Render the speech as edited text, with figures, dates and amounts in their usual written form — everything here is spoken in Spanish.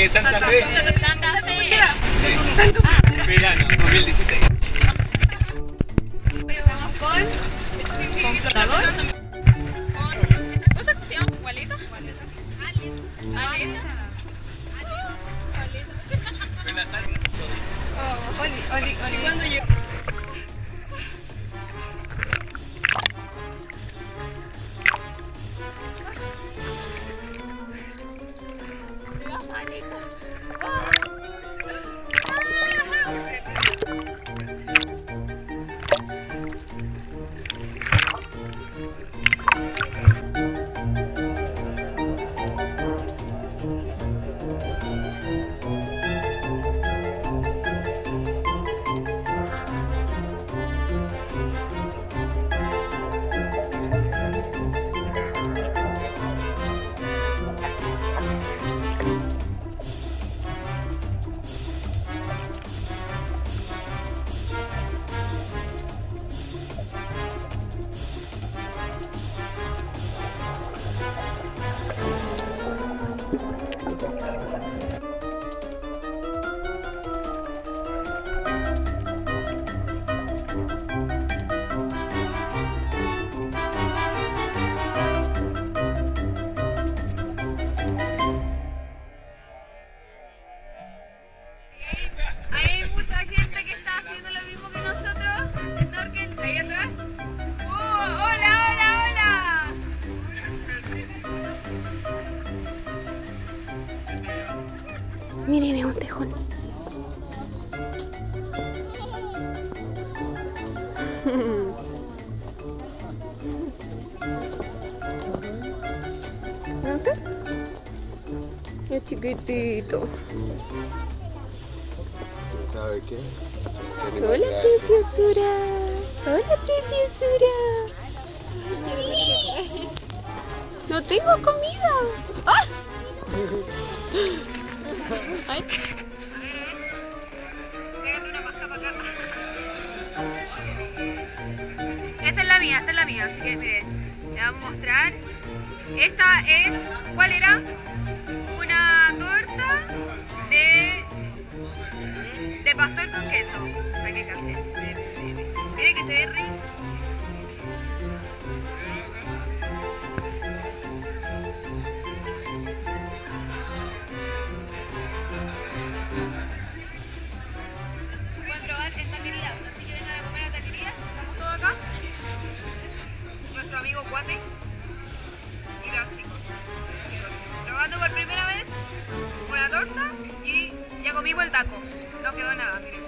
Santa Fe. Santa Fe. Sí. Verano 2016. Estamos con flotador. Con estas cosas que se llaman gualetas. Aletas. Oli. ¿Cuándo llegó? Hay mucha gente que está haciendo lo mismo que nosotros. Snorkel, ahí atrás. ¡Hola! Miren, es un tejón. ¿No sé? Es chiquitito. ¿Sabe qué? Hola, preciosura. Hola, preciosura. No tengo comida. ¡Ah! Ay. Pégate una pasca para acá. Esta es la mía, así que mire, le vamos a mostrar. Esta es, ¿cuál era? Una torta de pastor con queso. Para que cachen. Mire que se ve rico. Pueden probar en taquería, así que vengan a comer a taquería. Estamos todos acá. Nuestro amigo Cuate y los chicos. Probando por primera vez una torta y ya comimos el taco. No quedó nada, miren.